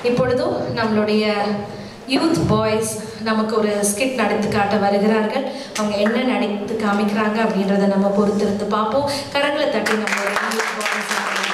இப்பொழுதும் நம்மளுடைய youth boys நமக்கு ஒரு ஸ்கிட் நடித்து காட்ட வருகிறார்கள். அவங்க என்ன நடித்து காமிக்கிறாங்க அப்படின்றத நம்ம பொறுத்திருந்து பார்ப்போம். கரங்களை தட்டி நம்மளுடைய யூத் பாய்ஸ்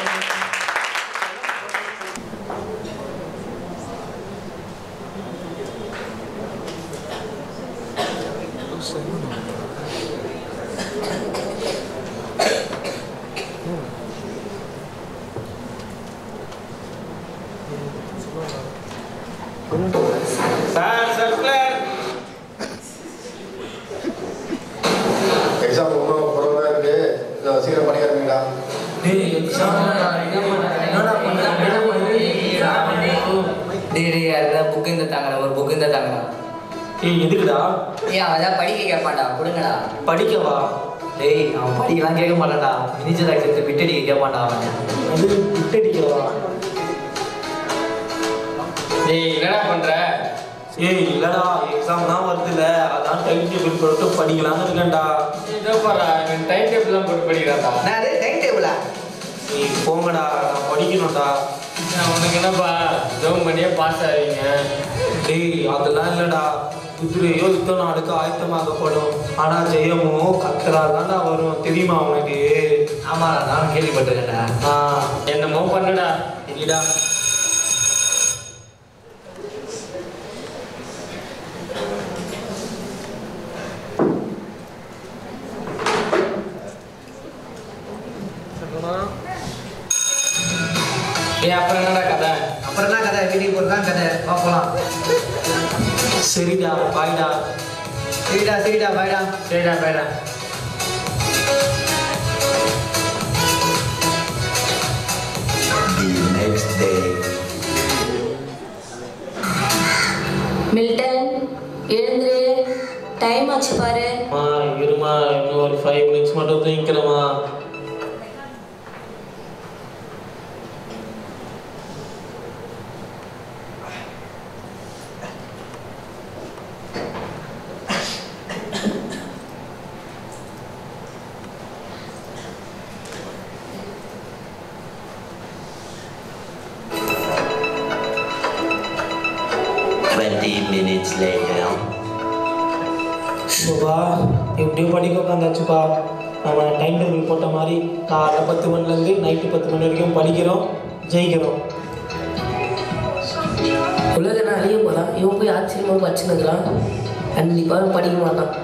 எக்ஸாம் ஒன்றும் குறவாக இருக்கு. சீக்கிரம் பண்ணிக்கிறீங்களா? புக்கு இந்த தாங்கடா, ஒரு புக்கு இந்த தாங்கடா. எதுக்குடா? அதான் படிக்க கேட்பான்டா, கொடுங்கடா. படிக்கவா? அவன் படிக்கலாம் கேட்க மாட்டான்டா. இனிச்சல் ஆக்சன் விட்டடிக்க கேட்பான்டா அவன். அது விட்டடிக்கவா? என்னடா பண்ற? இல்லடா, எக்ஸாம் தான் வருதுல, அதான் டைம் டேபிள் போட்டு படிக்கலாம்னு இருக்கேன்டா. இதோ பாரா, டைம் டேபிள்லாம் போட்டு படிக்கிறான்டா. நான் டைம் டேபிளா? போங்கடா, நான் படிக்கணும்டா. உனக்கு என்னப்பா ஜோம் பண்ணியே பாஸ் ஆவீங்க? அதெல்லாம் இல்லடா. குதிரையோ யுத்தம் நாடுக்கு ஆயத்தமாகப்படும். ஆனா ஜெயமோ கத்தராதான்டா வரும், தெரியுமா உனக்கு? ஆமாடா, நானும் கேள்விப்பட்டிருக்கேன்டா. என்னமோ பண்ணுடா. இல்லடா, அப்புறம் என்னடா கதை? அப்புறம் என்ன கதை? வீட்டுக்கு போகிறதான் கதை. பார்க்கலாம். சரிடா, பாய்டா. சரிடா பாய்டா. சரிடா பாய்டா. The next day. மில்டன் எழுந்துரு, டைம் ஆச்சு பாரு. இருமா, இன்னும் ஒரு 5 minutes மட்டும் தூங்கிக்கிறமா. சுபா, எப்படியும் படிக்க உட்காந்தாச்சுப்பா. நம்ம டைம் டேபிள் போட்ட மாதிரி காலைல 10 மணிலேருந்து நைட்டு 10 மணி வரைக்கும் படிக்கிறோம், ஜெயிக்கிறோம். உலக நான் அழிய போதான். இவன் போய் ஆச்சரியமாக வச்சுன்னுக்கிறான். கண்டிப்பாக படிக்க மாட்டான்.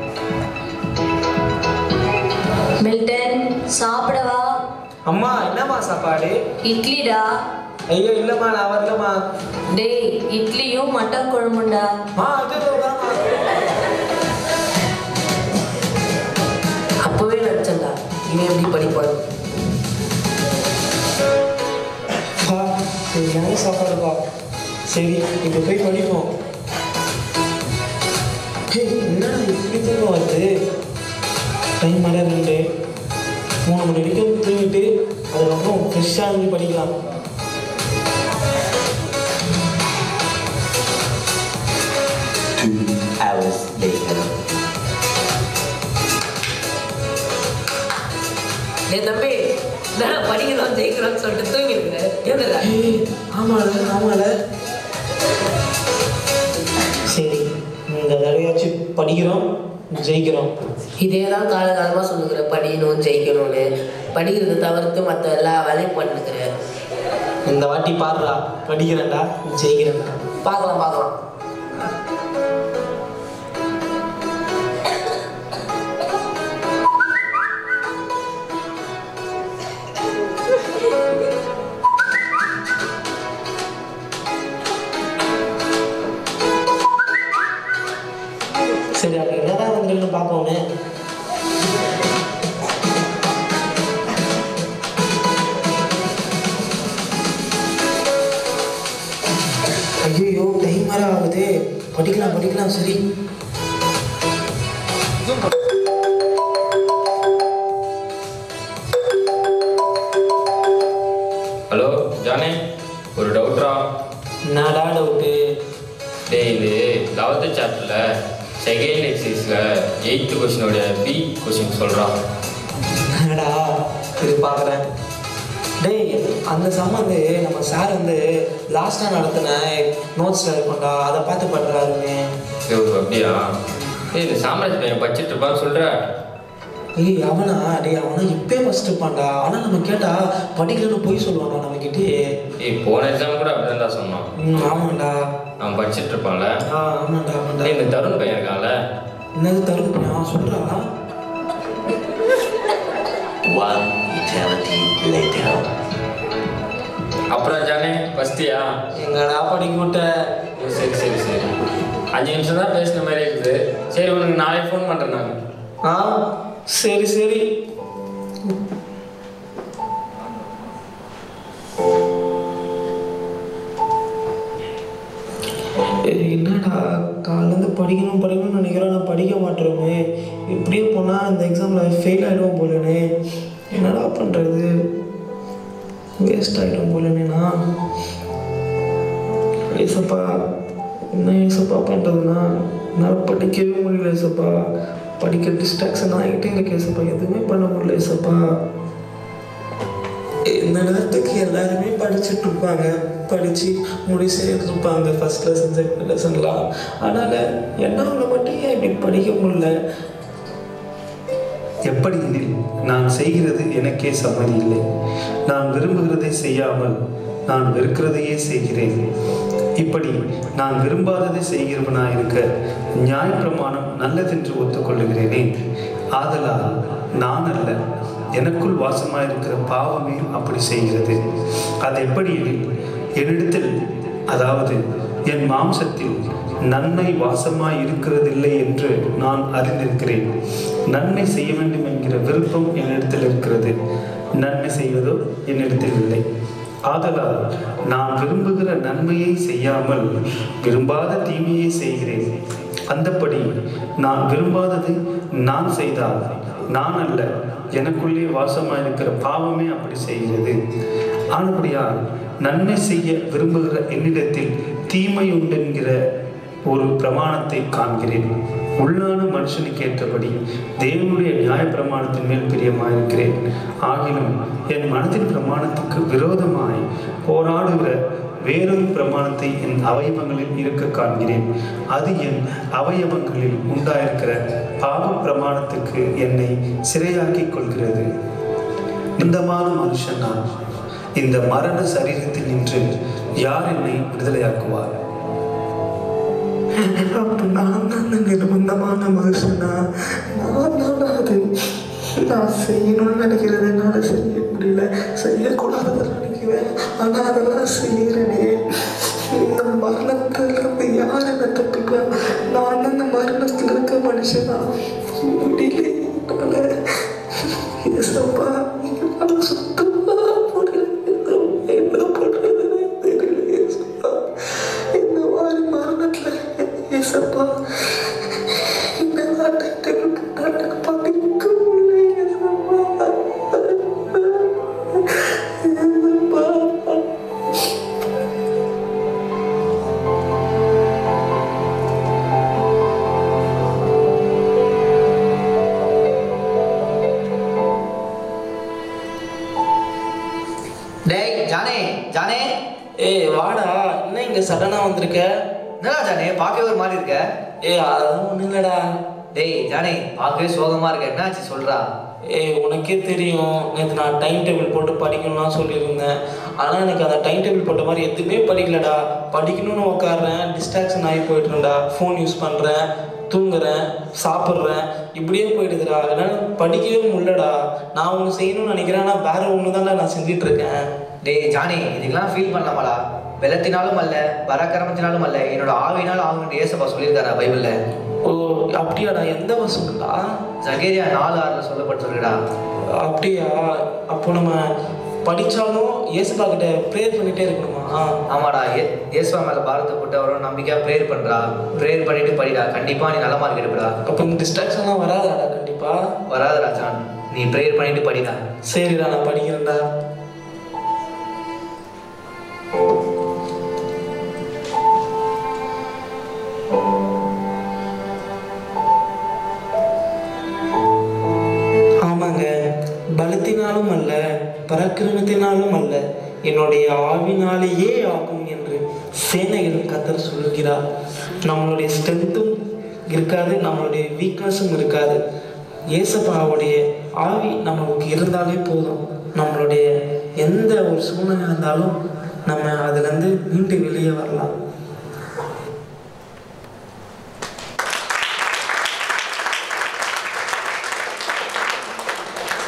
மில்டன் சாப்பிடவா? அம்மா, என்னம்மா சாப்பாடு? இட்லிடா. ஐயோ இல்லைம்மா, நான் வரலம்மா. டேய், இட்லியும் மட்டன் குழம்புண்டா. அப்போவே நினச்சேன்டா, இவன் எப்படி படிப்பான். சரியான சாப்பாடுப்பா. சரி, இப்போ போய் படிப்போம். என்னடா இப்படி தூக்கம் வருது? டைம் வர 2 3 மணி வரைக்கும் தூங்கிட்டு அதுக்கப்புறம் ஃப்ரெஷ்ஷாக இருந்து படிக்கலாம். டே தம்பி, நான் படிக்கிறோம் ஜெயிக்கிறோம்னு சொல்லிட்டு தூங்கிருக்கேன். எதுடா? ஆமால. சரி, இந்த தடவையாச்சும் படிக்கிறோம், ஜெயிக்கிறோம். இதே தான் காலகாலமாக சொல்லுகிற, படிக்கணும் ஜெயிக்கணும்னு. படிக்கிறத தவிர்த்து மற்ற எல்லா வேலையும் பண்ணுக்கிறேன். இந்த வாட்டி பாடுறா, படிக்கிறேன்டா, ஜெயிக்கிறேன்டா. பார்க்கலாம். சரி, அது என்னதான் வந்துருன்னு பார்ப்போமே. ஐயோ, டைம் வேற ஆகுது. படிக்கலாம். சரி, ஹலோ ஜானே, ஒரு டவுட்ரா. என்னடா டவுட்டு? டேய், இது 11th சாப்டரில் செகண்ட் எக்ஸசைஸில் 8th கொஸ்டினோட பி கொஸ்டின் சொல்கிறான். என்னடா இது பார்க்குறேன். டேய் அந்த சம்மந்து நம்ம சார் வந்து லாஸ்ட்டாக நடத்தின நோட்ஸில் இருக்கும்டா, அதை பார்த்து பண்ணுறாருங்க. அப்படியா? இந்த சாம்ராஜ் பையன் படிச்சுட்டு இருப்பான்னு சொல்கிற? அவனா இப்பயே ஃபஸ்ட்டு இருப்பான்டா. ஆனால் நம்ம கேட்டால் படிக்கலன்னு போய் சொல்லுவான்டா நம்மக்கிட்டே. போன எக்ஸாம் கூட அப்படி தான் சொன்னான். ஆமாண்டா. அவன் படிச்சுட்டு இருப்பான்ல. ஆமாண்டா. இந்த தருண் பையன் இருக்கான்ல. என்னது தருண் பையன் சொல்கிறா? அப்புறம் ஜானே ஃபஸ்ட்டியா? எங்கடா படிக்க விட்டேன். சரி 5 நிமிஷம் தான் பேசின மாதிரி இருக்குது. சரி, உனக்கு நாளைக்கு ஃபோன் பண்ணுறேன் நான். சரி. என்னடா காலேருந்து படிக்கணும்னு நினைக்கிறேன், நான் படிக்க மாட்டேறோமே. இப்படியே போனால் இந்த எக்ஸாமில் ஃபெயில் ஆகிடுவோம் போலனே. என்னடா பண்ணுறது? வேஸ்ட் ஆகிடும் போலனேண்ணா. ஏசப்பா, என்ன ஏசப்பா பண்ணுறதுண்ணா? என்னால் படிக்கவே முடியல ஏசப்பா. படிக்க டிஸ்ட்ராக்ஷன் ஆகிட்டே இருக்கு ஏசப்பா. எதுவுமே பண்ண முடியல ஏசப்பா. இந்த நேரத்துக்கு எல்லாருமே படிச்சுட்டு இருப்பாங்க, படித்து முடிச்சுட்டு இருப்பாங்க ஃபஸ்ட் லெசன் செகண்ட் லெசன்லாம். அதனால் என்னால் மட்டும் ஏன் இப்படி படிக்க முடியல? எப்படி எனில் நான் செய்கிறது எனக்கே சம்மதி இல்லை. நான் விரும்புகிறதை செய்யாமல் நான் வெறுக்கிறதையே செய்கிறேன். இப்படி நான் விரும்பாததை செய்கிறவனாயிருக்க நியாயப்பிரமாணம் நல்லதென்று ஒத்துக்கொள்ளுகிறேனே. ஆதலால் நான் அல்ல, எனக்குள் வாசமாயிருக்கிற பாவமே அப்படி செய்கிறது. அது எப்படி எனில் என்னிடத்தில், அதாவது என் மாம்சத்தில் நன்மை வாசமாய் இருக்கிறதில்லை என்று நான் அறிந்திருக்கிறேன். நன்மை செய்ய வேண்டும் என்கிற விருப்பம் என்னிடத்தில் இருக்கிறது, நன்மை செய்வதோ என்னிடத்தில் இல்லை. ஆதலால் நான் விரும்புகிற நன்மையை செய்யாமல் விரும்பாத தீமையை செய்கிறேன். அந்தப்படி நான் விரும்பாததை நான் செய்தால் நான் அல்ல, எனக்குள்ளே வாசமாயிருக்கிற பாவமே அப்படி செய்கிறது. ஆனபடியால் நன்மை செய்ய விரும்புகிற என்னிடத்தில் தீமை உண்டென்கிற ஒரு பிரமாணத்தை காண்கிறேன். உள்ளான மனுஷனுக்கு ஏற்றபடி தேவனுடைய நியாய பிரமாணத்தின் மேல் பிரியமாயிருக்கிறேன். ஆகிலும் என் மனதின் பிரமாணத்துக்கு விரோதமாய் போராடுகிற வேறொரு பிரமாணத்தை என் அவயவங்களில் இருக்க காண்கிறேன். அது என் அவயவங்களில் உண்டாயிருக்கிற பாவ பிரமாணத்துக்கு என்னை சிறையாக்கிக் கொள்கிறது. இந்தமான மனுஷன் நான். இந்த மரண சரீரத்தில் நின்று யார் என்னை விடுதலையாக்குவார்? அப்போ நான் தான் நிர்பந்தமான மனுஷனா? அது நான் செய்யணும்னு நினைக்கிறது என்னால் செய்ய முடியல, செய்யக்கூடாதுன்னு நினைக்குவேன். ஆனால் அதெல்லாம் செய்கிறேனே. இந்த மரணத்திலிருந்து யார் என்ன தப்பிப்பா? நான் அந்த மரணத்தில் இருக்க மனுஷனா? முடியல ஏசப்பா. சுத்தமா என்ன பண்றதுன்னு தெரியல ஏசப்பா. இந்த மாதிரி மரணத்துல ஏசப்பா இந்த நாட்டை எனக்கு படிக்க முடியல ஏசப்பா. டேய் ஜானே வாடா, என்ன இங்க சடனா வந்திருக்க? என்னடா ஜானே பார்க்கவே ஒரு மாதிரி இருக்க? அதெல்லாம் ஒன்றும் இல்லடா. டேய் ஜானே பார்க்கவே சோகமா இருக்க, என்னாச்சு சொல்றா? உனக்கே தெரியும், நேற்று நான் டைம் டேபிள் போட்டு படிக்கணும்லாம் சொல்லியிருந்தேன். ஆனால் எனக்கு அந்த டைம் டேபிள் போட்ட மாதிரி எதுவுமே படிக்கலடா. படிக்கணும்னு உட்காடுறேன், டிஸ்ட்ராக்ஷன் ஆகி போய்ட்டுருண்டா. ஃபோன் யூஸ் பண்ணுறேன், தூங்குறேன், சாப்பிட்றேன், இப்படியே போயிடுதுடா. என்னால் படிக்கவே முடியலடா. நான் ஒன்று செய்யணும்னு நினைக்கிறேன், ஆனால் வேற ஒன்று தான்டா நான் செஞ்சிட்ருக்கேன். டேய் ஜானி, இதுக்கெல்லாம் ஃபீல் பண்ணலாமாடா? வெள்ளத்தினாலும் அல்ல, பராக்கிரமத்தினாலும் அல்ல, என்னோட ஆவினாலும் ஆகுன்னு ஏசப்பா சொல்லியிருக்காரா பைபிள்ல. ஓ அப்படியாடா? எந்த வருஷம்டா? சகேரியா 4:6 சொல்லப்பட்டிருக்குடா. அப்படியா? அப்போ நம்ம படித்தாலும் ஏசப்பா கிட்ட ப்ரேயர் பண்ணிகிட்டே இருக்கணுமா? ஆமாடா, ஏசப்பா மேலே பாரத்தை போட்டு அவரோட நம்பிக்கையாக ப்ரேயர் பண்ணுறா. ப்ரேயர் பண்ணிட்டு படிடா, கண்டிப்பாக நீ நல்ல மார்க் எடுப்படா. அப்போ இந்த டிஸ்ட்ராக்ஷன்லாம் வராதாடா? கண்டிப்பாக வராதுடா ஜான், நீ ப்ரேயர் பண்ணிட்டு படிடா. சரிடா, நான் படிக்கிறேன்டா. ஆமாங்க, பலத்தினாலும் அல்ல, பராக்கிரமத்தினாலும் பலத்தினாலும் அல்ல என்னுடைய ஆவினாலேயே ஆகும் என்று சேனைகள் கர்த்தர் சொல்கிறார். நம்மளுடைய ஸ்ட்ரென்த்தும் இருக்காது, நம்மளுடைய வீக்னஸும் இருக்காது. ஏசப்பாவுடைய ஆவி நமக்கு இருந்தாலே போதும். நம்மளுடைய எந்த ஒரு சூழ்நிலை இருந்தாலும் நம்ம அதுலேருந்து மீண்டு வெளியே வரலாம்.